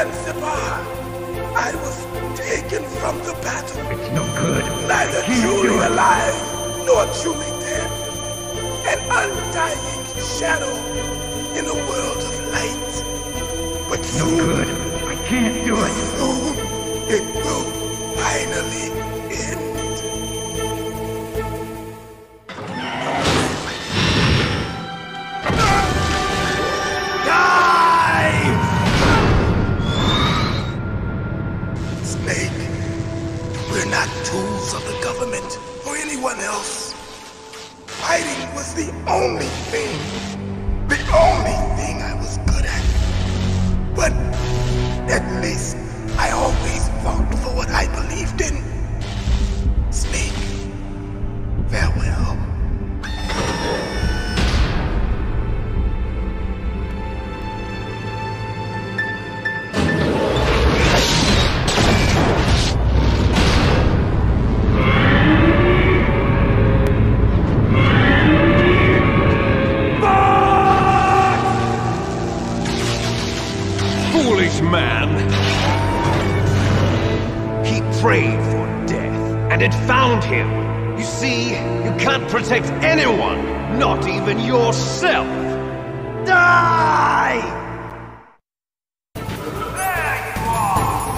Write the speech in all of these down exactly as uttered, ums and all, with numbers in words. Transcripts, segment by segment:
Zanzibar. I was taken from the battle. It's no good. Neither truly alive nor truly dead. An undying shadow in a world of light. But No soon, good. I can't do but it. soon, it will finally end. Snake, we're not tools of the government or anyone else. Fighting was the only thing, the only thing I was good at. But at least I always fought for what I believed in. Snake, farewell. Foolish man! He prayed for death, and it found him. You see, you can't protect anyone, not even yourself. Die! There you are!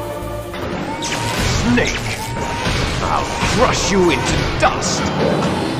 Snake! I'll crush you into dust!